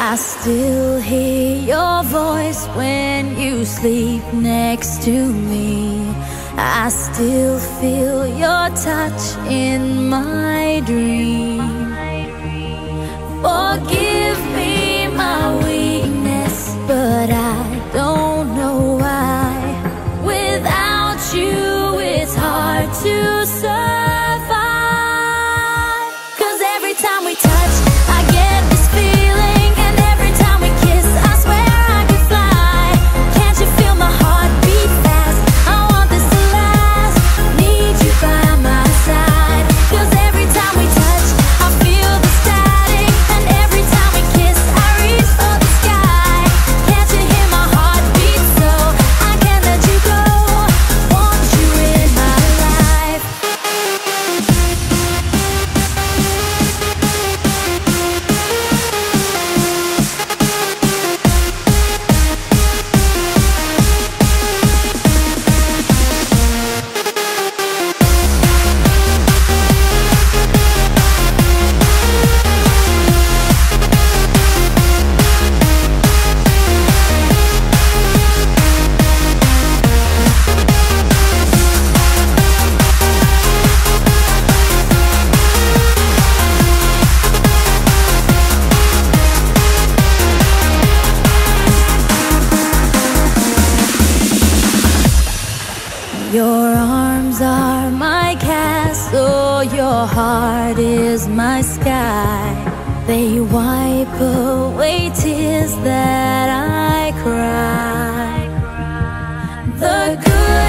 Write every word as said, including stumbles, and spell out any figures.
I still hear your voice when you sleep next to me. I still feel your touch in my dream. Forgive me my weakness, but I don't know why. Without you, it's hard to survive. 'Cause every time we touch, I get this feeling, and every time we kiss, I swear I could fly. Can't you feel my heart beat fast? I want this to last. Need you by my side. 'Cause every time we touch, I feel the static, and every time we kiss, I reach for the sky. Can't you hear my heart beat? So I can't let you go. Want you in my life. Your arms are my castle, your heart is my sky. They wipe away tears that I cry. The good